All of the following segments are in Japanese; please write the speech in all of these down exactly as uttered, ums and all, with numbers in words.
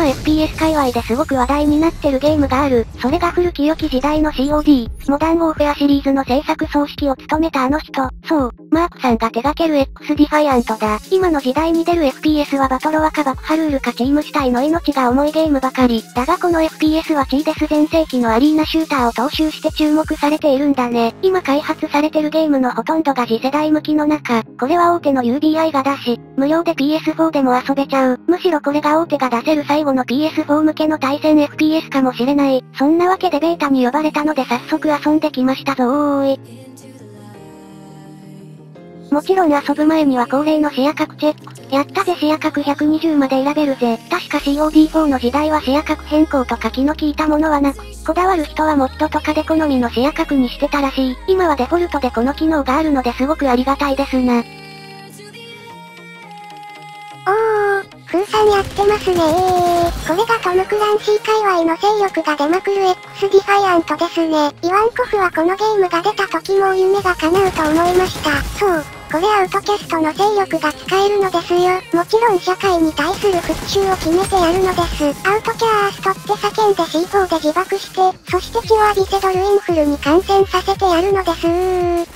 今 エフピーエス 界隈ですごく話題になってるゲームがある。それが古き良き時代の シーオーディー、モダンウォーフェアシリーズの制作総指揮を務めたあの人。そう、マークさんが手掛ける X ディファイアントだ。今の時代に出る エフピーエス はバトロワか爆破ルールかチーム主体の命が重いゲームばかり。だがこの エフピーエス はチーデス全盛期のアリーナシューターを踏襲して注目されているんだね。今開発されてるゲームのほとんどが次世代向きの中、これは大手の ユービーアイ が出し、無料で ピーエスフォー でも遊べちゃう。むしろこれが大手が出せる最後の ピーエスフォー 向けの対戦 エフピーエス かもしれない。そんなわけでベータに呼ばれたので早速遊んできましたぞーい。もちろん遊ぶ前には恒例の視野角チェック。やったぜ視野角ひゃくにじゅうまで選べるぜ。確か シーオーディーフォー の時代は視野角変更とか気の利いたものはなく、こだわる人はモッドとかで好みの視野角にしてたらしい。今はデフォルトでこの機能があるのですごくありがたいですな。 おー、風さんやってますねー。これがトム・クランシー界隈の勢力が出まくる X ディファイアントですね。イワンコフはこのゲームが出た時もう夢が叶うと思いました。そう、これアウトキャストの勢力が使えるのですよ。もちろん社会に対する復讐を決めてやるのです。アウトキャーストって叫んで シーフォー で自爆して、そして血を浴びせドルインフルに感染させてやるのですー。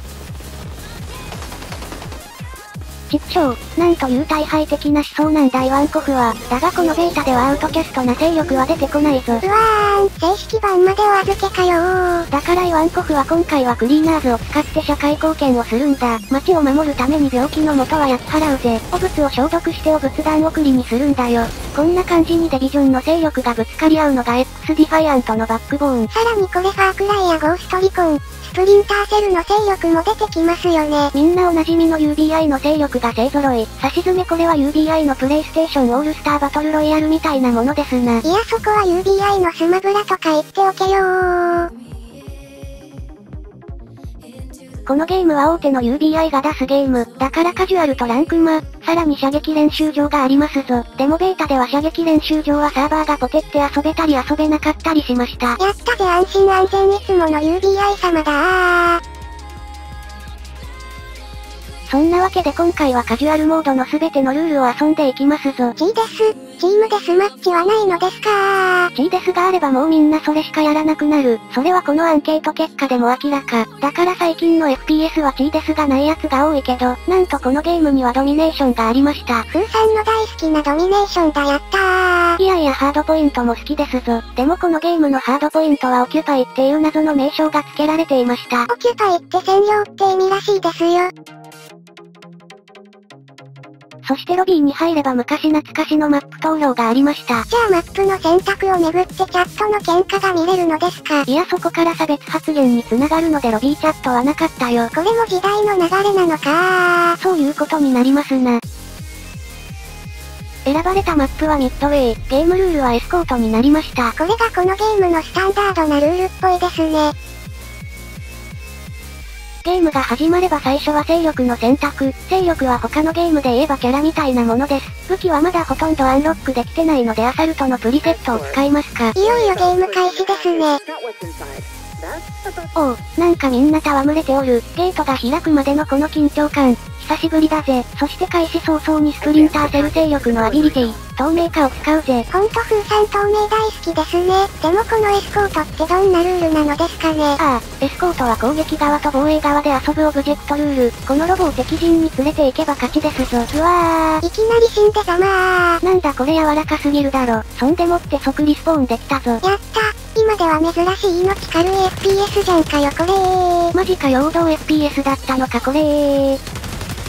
畜生、なんという大敗的な思想なんだイワンコフは。だがこのベータではアウトキャストな勢力は出てこないぞ。 うわーん、正式版までお預けかよー。 だからイワンコフは今回はクリーナーズを使って社会貢献をするんだ。街を守るために病気の元は焼き払うぜ。汚物を消毒して汚物弾送りにするんだよ。こんな感じにデビジョンの勢力がぶつかり合うのが X ディファイアントのバックボーン。 さらにこれファークライやゴーストリコン、スプリンターセルの勢力も出てきますよね。 みんなおなじみの ユービーアイ の勢力が勢揃い。差し詰めこれは ユービーアイ のプレイステーションオールスターバトルロイヤルみたいなものですな。 いやそこは ユービーアイ のスマブラとか言っておけよー。 このゲームは大手の ユービーアイ が出すゲーム。だからカジュアルとランクマ、さらに射撃練習場がありますぞ。でもベータでは射撃練習場はサーバーがポテって遊べたり遊べなかったりしました。 やったぜ安心安全いつもの ユービーアイ 様だー。 そんなわけで今回はカジュアルモードの全てのルールを遊んでいきますぞ。 G です。チームデスマッチはないのですかー。 G デスがあればもうみんなそれしかやらなくなる。それはこのアンケート結果でも明らか。だから最近の エフピーエス は G デスがないやつが多いけど、なんとこのゲームにはドミネーションがありました。 風さんの大好きなドミネーションだやったー。 いやいやハードポイントも好きですぞ。でもこのゲームのハードポイントはオキュパイっていう謎の名称が付けられていました。 オキュパイって占領って意味らしいですよ。 そしてロビーに入れば昔懐かしのマップ灯籠がありました。 じゃあマップの選択をめぐってチャットの喧嘩が見れるのですか？ いやそこから差別発言に繋がるのでロビーチャットはなかったよ。 これも時代の流れなのかー。 そういうことになりますな。選ばれたマップはミッドウェイ。ゲームルールはエスコートになりました。 これがこのゲームのスタンダードなルールっぽいですね。 ゲームが始まれば最初は勢力の選択。勢力は他のゲームで言えばキャラみたいなものです。武器はまだほとんどアンロックできてないのでアサルトのプリセットを使いますか。 いよいよゲーム開始ですね。 おお、なんかみんな戯れておる。ゲートが開くまでのこの緊張感。久しぶりだぜ。そして開始早々にスプリンターセル勢力のアビリティ、透明化を使うぜ。 ほんと風さん透明大好きですね。でもこのエスコートってどんなルールなのですかね。 ああ、エスコートは攻撃側と防衛側で遊ぶオブジェクトルール。このロボを敵陣に連れて行けば勝ちですぞ。うわー。 いきなり死んでざまー。 なんだこれ柔らかすぎるだろ。そんでもって即リスポーンできたぞ。 やった。今では珍しい命軽い エフピーエス じゃんかよこれー。 マジか陽動 エフピーエス だったのかこれー。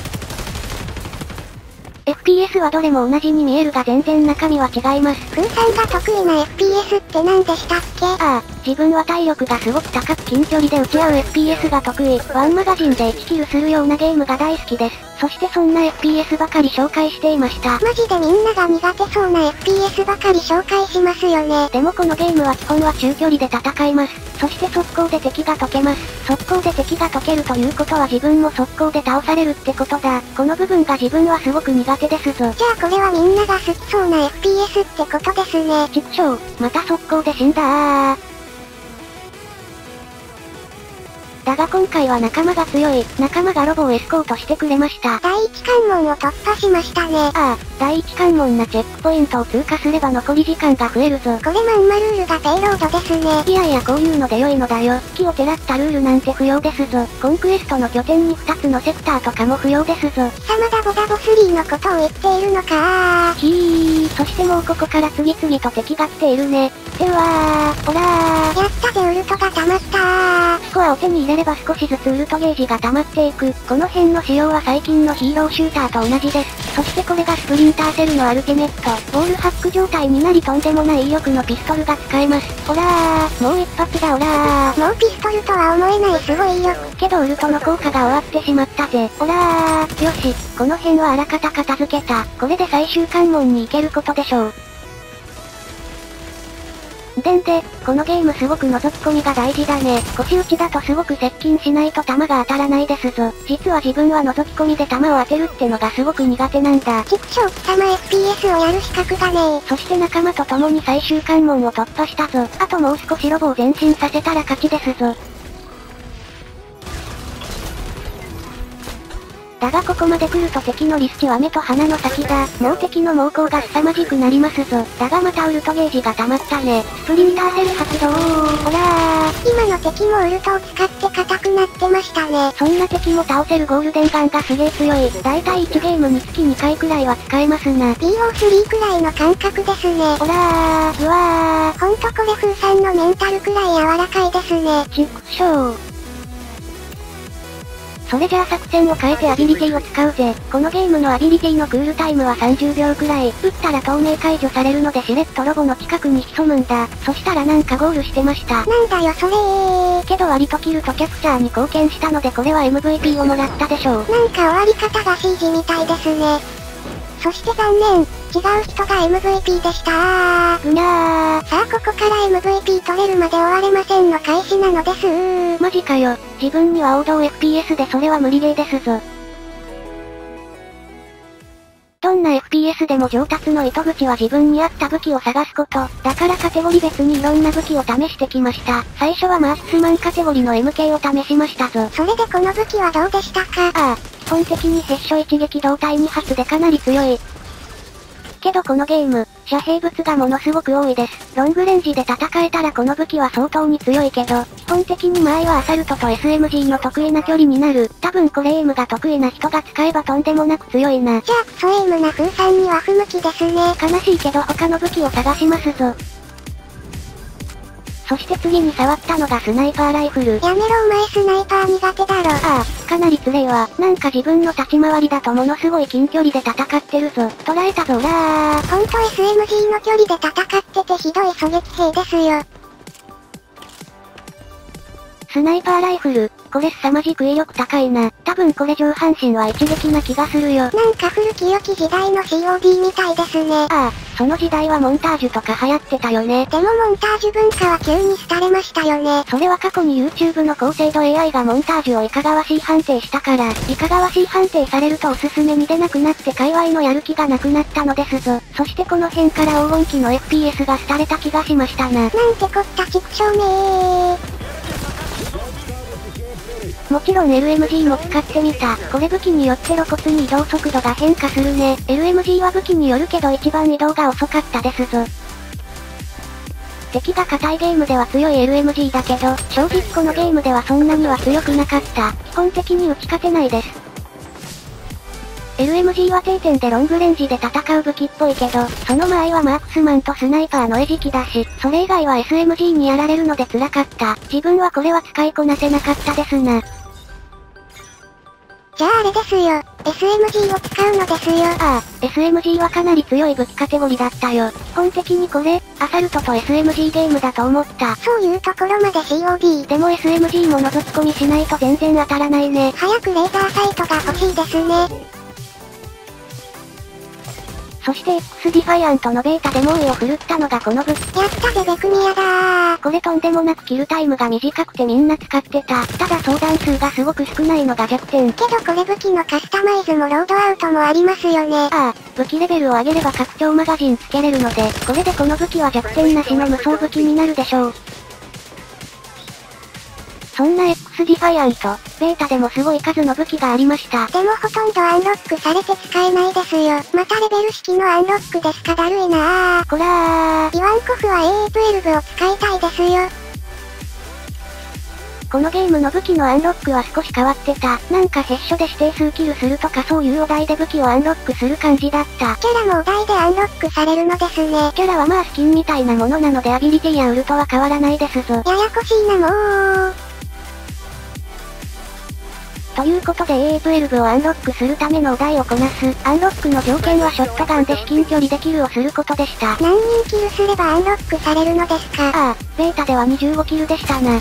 エフピーエス はどれも同じに見えるが全然中身は違います。 風さんが得意な エフピーエス って何でしたっけ？ ああ、自分は体力がすごく高く近距離で撃ち合う エフピーエス が得意。ワンマガジンでいちキルするようなゲームが大好きです。そしてそんな エフピーエス ばかり紹介していました。 マジでみんなが苦手そうな エフピーエス ばかり紹介しますよね。 でもこのゲームは基本は中距離で戦います。そして速攻で敵が解けます。速攻で敵が解けるということは自分も速攻で倒されるってことだ。この部分が自分はすごく苦手ですぞ。 じゃあこれはみんなが好きそうな エフピーエス ってことですね。 畜生、また速攻で死んだー。 だが今回は仲間が強い、仲間がロボをエスコートしてくれました。 第一関門を突破しましたね。 ああ、第一関門なチェックポイントを通過すれば残り時間が増えるぞ。 これまんまルールがペイロードですね。 いやいやこういうので良いのだよ。木をてらったルールなんて不要ですぞ。コンクエストの拠点にふたつのセクターとかも不要ですぞ。 サマダボダボスリーのことを言っているのかー。 ひー、そしてもうここから次々と敵が来ているね。ではー、ほらー。 やったぜウルトが溜まったー。 スコアを手に入れれば少しずつウルトゲージが溜まっていく。この辺の仕様は最近のヒーローシューターと同じです。そしてこれがスプリンターセルのアルティメット。ボールハック状態になりとんでもない威力のピストルが使えます。ほらー、もう一発だほらー。 もうピストルとは思えないすごい威力。 けどウルトの効果が終わってしまったぜ。ほらー、よし、この辺はあらかた片付けた。これで最終関門に行けることでしょう。でんで、このゲームすごく覗き込みが大事だね。腰打ちだとすごく接近しないと弾が当たらないですぞ。実は自分は覗き込みで弾を当てるってのがすごく苦手なんだ。 畜生貴様 エフピーエス をやる資格がねえ。 そして仲間と共に最終関門を突破したぞ。あともう少しロボを前進させたら勝ちですぞ。だがここまで来ると敵のリスチは目と鼻の先だ。もう敵の猛攻が凄まじくなりますぞ。だがまたウルトゲージが溜まったね。スプリンターセル発動。ほらー。 今の敵もウルトを使って硬くなってましたね。 そんな敵も倒せるゴールデンガンがすげえ強い。だいたいいちゲームにつきにかいくらいは使えますな。 ビーオースリー くらいの感覚ですね。 ほらー。うわー。 ほんとこれ風さんのメンタルくらい柔らかいですね。 ちくしょう。それじゃあ作戦を変えてアビリティを使うぜ。このゲームのアビリティのクールタイムはさんじゅうびょうくらい。撃ったら透明解除されるのでしれっとロボの近くに潜むんだ。そしたらなんかゴールしてました。 なんだよそれー。 けど割とキルとキャプチャーに貢献したのでこれは エムブイピー をもらったでしょう。 なんか終わり方が シージ みたいですね。そして残念、違う人が エムブイピー でしたー。 ぐにゃー。 さあここから エムブイピー 取れるまで終われませんの開始なのですー。 マジかよ。自分には王道 エフピーエス でそれは無理ゲーですぞ。どんな エフピーエス でも上達の糸口は自分に合った武器を探すこと。だからカテゴリ別にいろんな武器を試してきました。最初はマークスマンカテゴリの エムケー を試しましたぞ。 それでこの武器はどうでしたか？ ああ、基本的に必勝一撃胴体に発でかなり強い。けどこのゲーム、遮蔽物がものすごく多いです。ロングレンジで戦えたらこの武器は相当に強いけど、基本的に間合いはアサルトと エスエムジー の得意な距離になる。多分これエイムが得意な人が使えばとんでもなく強いな。 じゃあクソエイムな風さんには不向きですね。 悲しいけど他の武器を探しますぞ。そして次に触ったのがスナイパーライフル。 やめろお前スナイパー苦手だろ。 ああ、かなりつれいわ。なんか自分の立ち回りだとものすごい近距離で戦ってるぞ。捉えたぞらー。 ほんと エスエムジー の距離で戦っててひどい狙撃兵ですよ。 スナイパーライフル、これ凄まじく威力高いな。多分これ上半身は一撃な気がするよ。 なんか古き良き時代の シーオーディー みたいですね。 ああ、その時代はモンタージュとか流行ってたよね。 でもモンタージュ文化は急に廃れましたよね。 それは過去に YouTube の高精度 エーアイ がモンタージュをいかがわしい判定したから、いかがわしい判定されるとおすすめに出なくなって界隈のやる気がなくなったのですぞ。そしてこの辺から黄金期の エフピーエス が廃れた気がしましたな。 なんてこった畜生めー。 もちろん エルエムジー も使ってみた。これ武器によって露骨に移動速度が変化するね。エルエムジー は武器によるけど一番移動が遅かったですぞ。敵が硬いゲームでは強い エルエムジー だけど、正直このゲームではそんなには強くなかった。基本的に打ち勝てないです。エルエムジー は定点でロングレンジで戦う武器っぽいけど、その間合いはマークスマンとスナイパーの餌食だし、それ以外は エスエムジー にやられるので辛かった。自分はこれは使いこなせなかったですな。 じゃああれですよ。エスエムジー を使うのですよ。 ああ、エスエムジー はかなり強い武器カテゴリだったよ。基本的にこれ、アサルトと エスエムジー ゲームだと思った。 そういうところまで シーオーディー。 でも エスエムジー も覗き込みしないと全然当たらないね。 早くレーザーサイトが欲しいですね。 そして X ディファイアントのベータで猛威を振るったのがこの武器。 やったぜベクニアだー。 これとんでもなくキルタイムが短くてみんな使ってた。ただ相談数がすごく少ないのが弱点。 けどこれ武器のカスタマイズもロードアウトもありますよね。 ああ、武器レベルを上げれば拡張マガジンつけれるので、これでこの武器は弱点なしの無双武器になるでしょう。 そんな X ディファイアント、ベータでもすごい数の武器がありました。 でもほとんどアンロックされて使えないですよ。またレベル式のアンロックですか、だるいなぁ。 こらー。 イワンコフは エーエーじゅうに を使いたいですよ。 このゲームの武器のアンロックは少し変わってた。なんか必勝で指定数キルするとかそういうお題で武器をアンロックする感じだった。 キャラもお題でアンロックされるのですね。 キャラはまあスキンみたいなものなのでアビリティやウルトは変わらないですぞ。 ややこしいなもう。 ということで エーエーじゅうに をアンロックするためのお題をこなす。アンロックの条件はショットガンで至近距離でキルをすることでした。 何人キルすればアンロックされるのですか？ ああ、ベータではにじゅうごキルでしたな。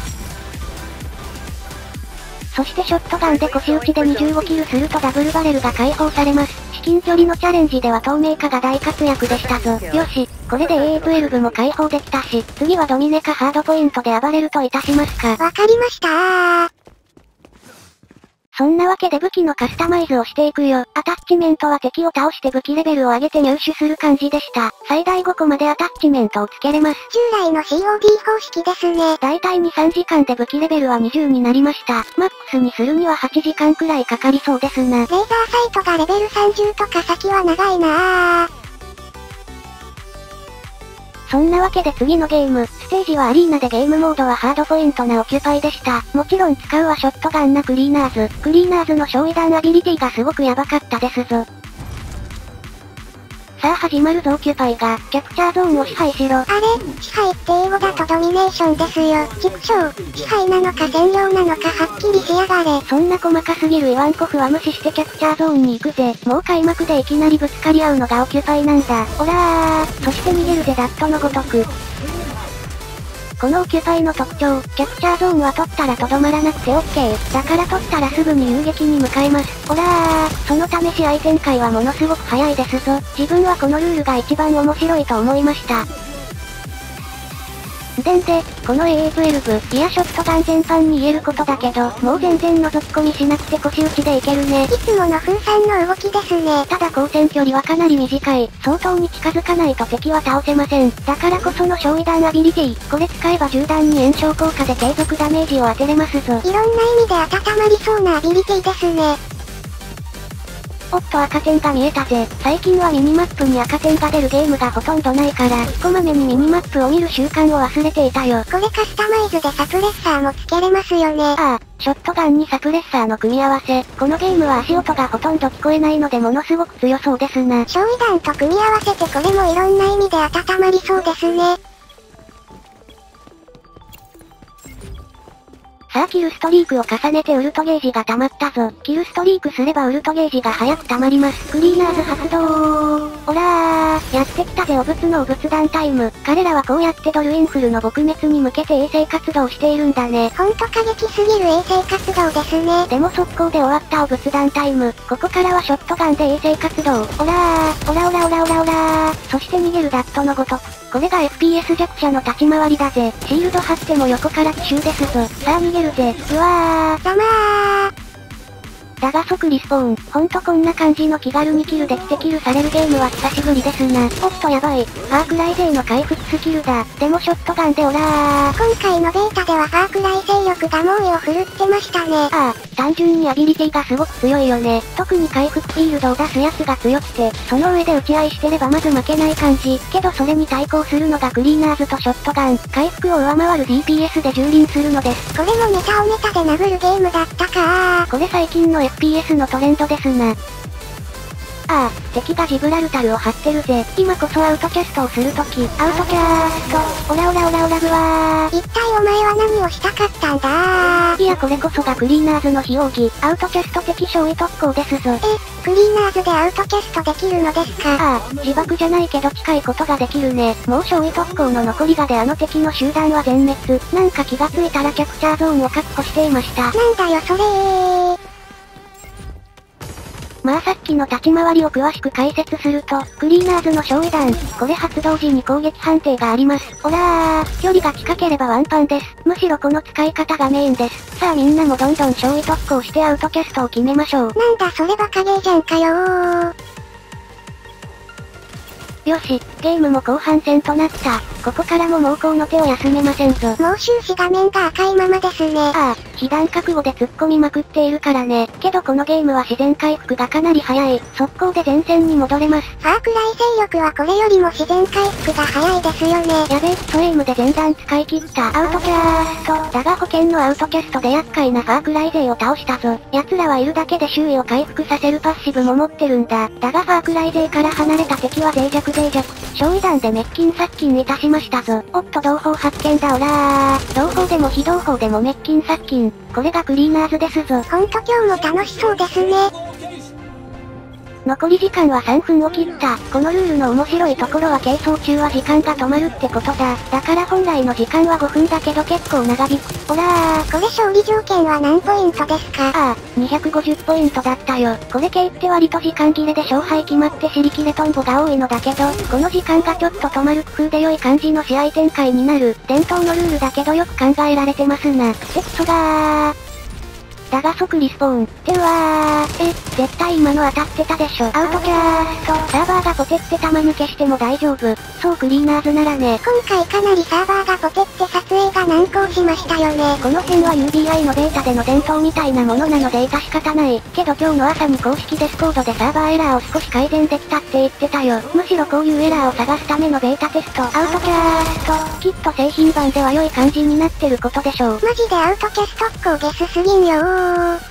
そしてショットガンで腰打ちでにじゅうごキルするとダブルバレルが解放されます。至近距離のチャレンジでは透明化が大活躍でしたぞ。よし、これで エーエーじゅうに も解放できたし、次はドミネかハードポイントで暴れるといたしますか。 わかりましたー。 そんなわけで武器のカスタマイズをしていくよ。アタッチメントは敵を倒して武器レベルを上げて入手する感じでした。最大ごこまでアタッチメントをつけれます。 従来の シーオーディー 方式ですね。 だいたいに、さんじかんで武器レベルはにじゅうになりました。マックスにするにははちじかんくらいかかりそうですな。 レーザーサイトがレベルさんじゅうとか先は長いなぁ。 そんなわけで次のゲーム、ステージはアリーナでゲームモードはハードポイントなオキュパイでした。もちろん使うはショットガンなクリーナーズ。クリーナーズの焼夷弾アビリティがすごくヤバかったですぞ。さあ始まるぞオキュパイが、キャプチャーゾーンを支配しろ。 あれ、支配って英語だとドミネーションですよ。畜生、支配なのか占領なのかはっきりしやがれ。 そんな細かすぎるイワンコフは無視してキャプチャーゾーンに行くぜ。もう開幕でいきなりぶつかり合うのがオキュパイなんだ。オラー、そして逃げるぜダットのごとく。このオキュパイの特徴、キャプチャーゾーンは取ったらとどまらなくて オーケー。だから取ったらすぐに遊撃に向かいます。オラー、そのため試合展開はものすごく早いですぞ。自分はこのルールが一番面白いと思いました。でんで、この エーエーじゅうに、いやショットガン全般に言えることだけど、もう全然覗き込みしなくて腰打ちでいけるね。 いつもの風船の動きですね。 ただ光線距離はかなり短い。相当に近づかないと敵は倒せません。だからこその焼夷弾アビリティ。これ使えば銃弾に炎症効果で継続ダメージを当てれますぞ。 いろんな意味で温まりそうなアビリティですね。 おっと赤点が見えたぜ。最近はミニマップに赤点が出るゲームがほとんどないから、こまめにミニマップを見る習慣を忘れていたよ。 これカスタマイズでサプレッサーもつけれますよね。 ああ、ショットガンにサプレッサーの組み合わせ。このゲームは足音がほとんど聞こえないのでものすごく強そうですな。 焼夷弾と組み合わせてこれもいろんな意味で温まりそうですね。 さあキルストリークを重ねてウルトゲージが溜まったぞ。キルストリークすればウルトゲージが早く溜まります。クリーナーズ発動。オラー、やってきたぜお物のお物弾タイム。彼らはこうやってドルインフルの撲滅に向けて衛星活動しているんだね。 ほんと過激すぎる衛星活動ですね。 でも速攻で終わったお物弾タイム。ここからはショットガンで衛星活動。オラー、オラオラオラオラオラー。そして逃げるダットのごとく。これが エフピーエス 弱者の立ち回りだぜ。シールド張っても横から奇襲ですぞ。さあ逃げるぜ。うわー。 ざまー。 だが即リスポーン。ほんとこんな感じの気軽にキルできてキルされるゲームは久しぶりですな。おっとやばい。ファークライ勢の回復スキルだ。でもショットガンでオラー。 今回のベータではファークライ勢力が猛威を振るってましたね。 ああ、単純にアビリティがすごく強いよね。特に回復フィールドを出すやつが強くて、その上で打ち合いしてればまず負けない感じ。けどそれに対抗するのがクリーナーズとショットガン。回復を上回る ディーピーエス で蹂躙するのです。 これもネタをネタで殴るゲームだったかー。 これ最近の エフピーエス のトレンドですな。ああ、敵がジブラルタルを張ってるぜ。今こそアウトキャストをするとき。アウトキャスト。オラオラオラオラグワー。 一体お前は何をしたかったんだー。 いやこれこそがクリーナーズの非奥義。アウトキャスト的勝利特攻ですぞ。 え、クリーナーズでアウトキャストできるのですか？ ああ、自爆じゃないけど近いことができるね。もう勝利特攻の残りがであの敵の集団は全滅。なんか気がついたらキャプチャーゾーンを確保していました。 なんだよそれー。 まあさっきの立ち回りを詳しく解説すると、クリーナーズの焼夷弾、これ発動時に攻撃判定があります。オラー、距離が近ければワンパンです。むしろこの使い方がメインです。さあみんなもどんどん勝利特攻してアウトキャストを決めましょう。 なんだそれバカゲーじゃんかよー。 よし、ゲームも後半戦となった。ここからも猛攻の手を休めませんぞ。 もう終始画面が赤いままですね。 ああ、 被弾覚悟で突っ込みまくっているからね。けどこのゲームは自然回復がかなり早い。速攻で前線に戻れます。 ファークライ勢力はこれよりも自然回復が早いですよね。 やべえ、クソエイムで前段使い切った。アウトキャスト。だが保険のアウトキャストで厄介なファークライ勢を倒したぞ。奴らはいるだけで周囲を回復させるパッシブも持ってるんだ。だがファークライ勢から離れた敵は脆弱脆弱。焼夷弾で滅菌殺菌いたしましたぞ。おっと同胞発見だオラー。同胞でも非同胞でも滅菌殺菌。これがクリーナーズですぞ。 ほんと今日も楽しそうですね。 残り時間はさんぷんを切った。このルールの面白いところは係争中は時間が止まるってことだ。だから本来の時間はごふんだけど結構長引く。オラー。 これ勝利条件は何ポイントですか？ ああ、にひゃくごじゅうポイントだったよ。これ系って割と時間切れで勝敗決まって尻切れトンボが多いのだけど、この時間がちょっと止まる工夫で良い感じの試合展開になる。伝統のルールだけどよく考えられてますな。ってクソがー。だが即リスポーン。ってうわー。え、絶対今の当たってたでしょ。アウトキャースト。サーバーがポテって玉抜けしても大丈夫。そうクリーナーズならね。 今回かなりサーバーがポテって撮影が難航しましたよね。 この辺は ユーディーアイ のベータでの伝統みたいなものなので致し方ない。けど今日の朝に公式ディスコードでサーバーエラーを少し改善できたって言ってたよ。むしろこういうエラーを探すためのベータテスト。アウトキャースト。きっと製品版では良い感じになってることでしょう。 マジでアウトキャストっこゲスすぎんよー。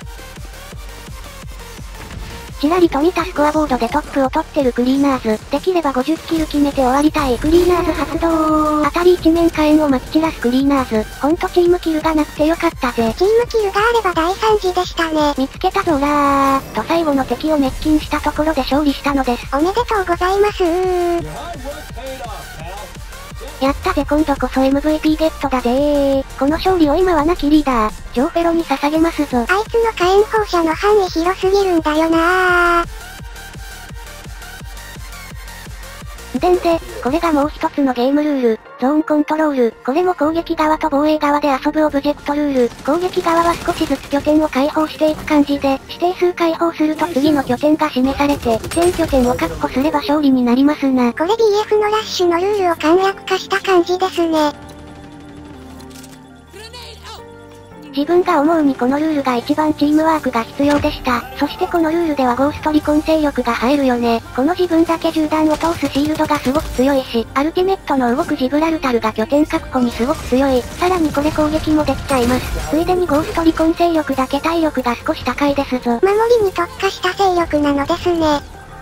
ちらりと見たスコアボードでトップを取ってるクリーナーズ。できればごじゅっキル決めて終わりたい。クリーナーズ発動。当たり一面火炎を撒き散らすクリーナーズ。ほんとチームキルがなくてよかったぜ。 チームキルがあれば大惨事でしたね。 見つけたぞオラー。と最後の敵を滅菌したところで勝利したのです。 おめでとうございますー。 やったぜ今度こそ エムブイピー ゲットだぜー。この勝利を今は亡きリーダー、ジョーフェロに捧げますぞ。 あいつの火炎放射の範囲広すぎるんだよなー。 でんで、これがもう一つのゲームルール、ゾーンコントロール。これも攻撃側と防衛側で遊ぶオブジェクトルール。攻撃側は少しずつ拠点を開放していく感じで、指定数開放すると次の拠点が示されて、全拠点を確保すれば勝利になりますな。 これ ビーエフ のラッシュのルールを簡略化した感じですね。 自分が思うにこのルールが一番チームワークが必要でした。そしてこのルールではゴーストリコン勢力が入るよね。この自分だけ銃弾を通すシールドがすごく強いし、アルティメットの動くジブラルタルが拠点確保にすごく強い。さらにこれ攻撃もできちゃいます。ついでにゴーストリコン勢力だけ体力が少し高いですぞ。 守りに特化した勢力なのですね。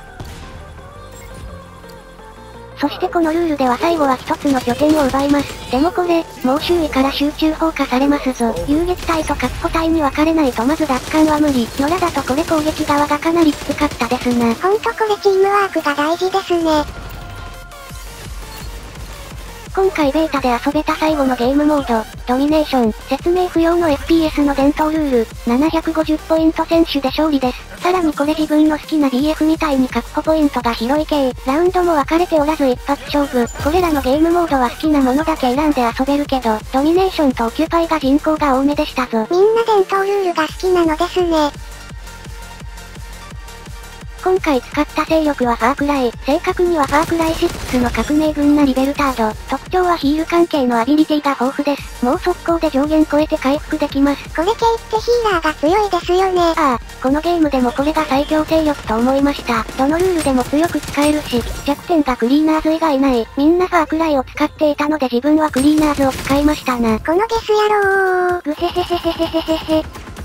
そしてこのルールでは最後は一つの拠点を奪います。でもこれ、もう周囲から集中砲火されますぞ。遊撃隊と確保隊に分かれないとまず奪還は無理。野良だとこれ攻撃側がかなりきつかったですな。 ほんとこれチームワークが大事ですね。 今回ベータで遊べた最後のゲームモード、ドミネーション、説明不要の エフピーエス の伝統ルール、ななひゃくごじゅうポイント選手で勝利です。さらにこれ自分の好きな ビーエフ みたいに確保ポイントが広い系、ラウンドも分かれておらず一発勝負。これらのゲームモードは好きなものだけ選んで遊べるけど、ドミネーションとオキュパイが人口が多めでしたぞ。 みんな伝統ルールが好きなのですね。 今回使った勢力はファークライ。正確にはファークライシックスの革命軍なリベルタード。特徴はヒール関係のアビリティが豊富です。もう速攻で上限超えて回復できます。 これ系ってヒーラーが強いですよね。 ああ、このゲームでもこれが最強勢力と思いました。どのルールでも強く使えるし、弱点がクリーナーズ以外ない。みんなファークライを使っていたので自分はクリーナーズを使いましたな。 このゲス野郎ー。 ぐへへへへへへへへ。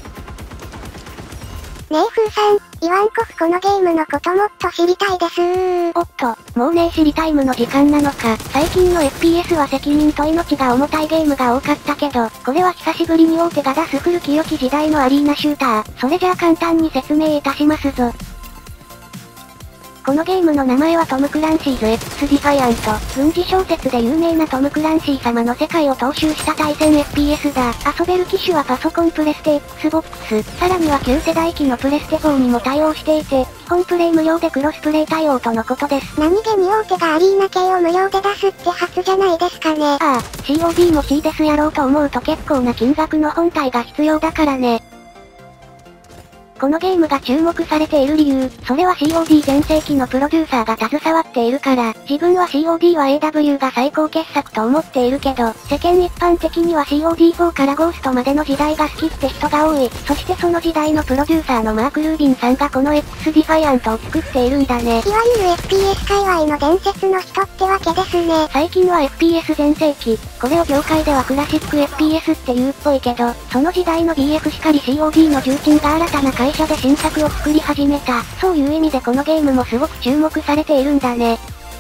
ねえふーさん、イワンコフこのゲームのこともっと知りたいですー。 おっと、もうねえ知りタイムの時間なのか。最近の エフピーエス は責任と命が重たいゲームが多かったけど、これは久しぶりに大手が出す古き良き時代のアリーナシューター。それじゃあ簡単に説明いたしますぞ。このゲームの名前はトム・クランシーズ X ディファイアント。軍事小説で有名なトム・クランシー様の世界を踏襲した対戦 エフピーエス だ。遊べる機種はパソコンプレステ Xbox、さらには旧世代機のプレステフォーにも対応していて、基本プレイ無料でクロスプレイ対応とのことです。 何気に大手がアリーナ系を無料で出すって初じゃないですかね。 ああ、シーオーディー も C ですやろうと思うと結構な金額の本体が必要だからね。 このゲームが注目されている理由、それは シーオーディー 全盛期のプロデューサーが携わっているから、自分は シーオーディー は エーダブリュー が最高傑作と思っているけど、世間一般的には シーオーディーフォー からゴーストまでの時代が好きって人が多い。そしてその時代のプロデューサーのマーク・ルービンさんがこの X ディファイアントを作っているんだね。 いわゆる エフピーエス 界隈の伝説の人ってわけですね。 最近は エフピーエス 全盛期。これを業界ではクラシック エフピーエス って言うっぽいけど、その時代の ビーエフ しかり シーオーディー の重鎮が新たな会社で新作を作り始めた。そういう意味でこのゲームもすごく注目されているんだね。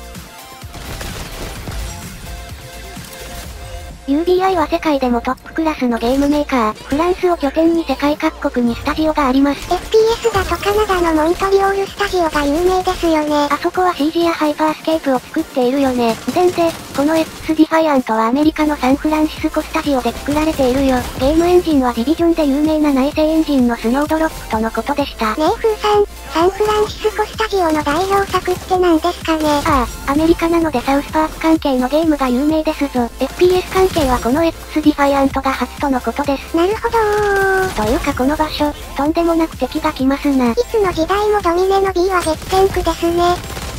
ユービーアイ は世界でもトップクラスのゲームメーカー。フランスを拠点に世界各国にスタジオがあります。 エフピーエス だとカナダのモントリオールスタジオが有名ですよね。 あそこは シージ やハイパースケープを作っているよね。でで、この X ディファイアントはアメリカのサンフランシスコスタジオで作られているよ。ゲームエンジンはディビジョンで有名な内製エンジンのスノードロップとのことでした。 ねえ風さん、サンフランシスコスタジオの代表作って何ですかね。 ああ、アメリカなのでサウスパーク関係のゲームが有名ですぞ。エフピーエス 関係はこの X ディファイアントが初とのことです。 なるほどー。 というかこの場所、とんでもなく敵が来ますな。 いつの時代もドミネの B は激戦区ですね。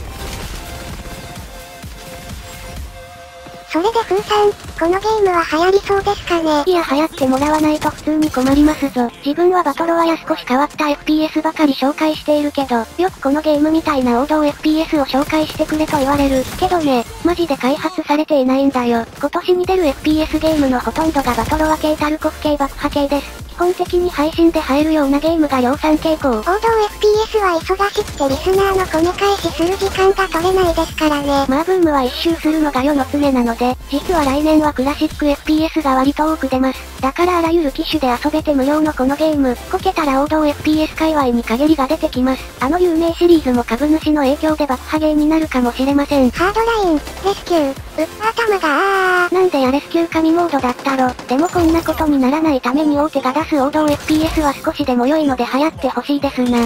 それで風さん、このゲームは流行りそうですかね。 いや流行ってもらわないと普通に困りますぞ。自分はバトロワや少し変わった エフピーエス ばかり紹介しているけど、よくこのゲームみたいな王道 エフピーエス を紹介してくれと言われる。けどね、マジで開発されていないんだよ。今年に出る エフピーエス ゲームのほとんどがバトロワ系タルコフ系爆破系です。基本的に配信で入るようなゲームが量産傾向。王道エフピーエス は忙しくてリスナーのコネ返しする時間が取れないですからね。 まあブームは一周するのが世の常なので、実は来年はクラシック エフピーエス が割と多く出ます。だからあらゆる機種で遊べて無料のこのゲーム、こけたら王道 エフピーエス 界隈に陰りが出てきます。あの有名シリーズも株主の影響で爆破ゲーになるかもしれません。 ハードライン、レスキュー、うっ頭があー。 なんでやレスキュー神モードだったろ。でもこんなことにならないために大手が出す王道 エフピーエス は少しでも良いので流行ってほしいですな。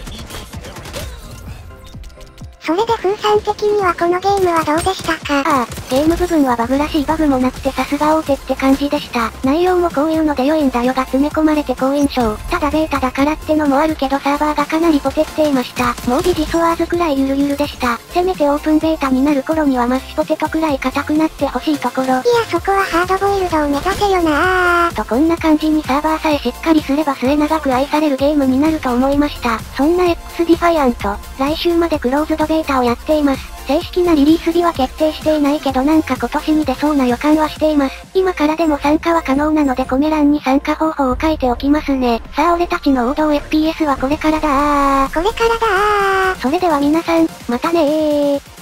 それで風さん的にはこのゲームはどうでしたか。 ああ、ゲーム部分はバグらしいバグもなくてさすが大手って感じでした。内容もこういうので良いんだよが詰め込まれて好印象。ただベータだからってのもあるけどサーバーがかなりポテっていました。もうビジソワーズくらいゆるゆるでした。せめてオープンベータになる頃にはマッシュポテトくらい硬くなってほしいところ。いやそこはハードボイルドを目指せよなー。 とこんな感じにサーバーさえしっかりすれば末永く愛されるゲームになると思いました。そんな X ディファイアント、来週までクローズドベータをやっています。正式なリリース日は決定していないけどなんか今年に出そうな予感はしています。今からでも参加は可能なのでコメ欄に参加方法を書いておきますね。さあ俺たちの王道 エフピーエス はこれからだー。 これからだー。 それでは皆さん、またねー。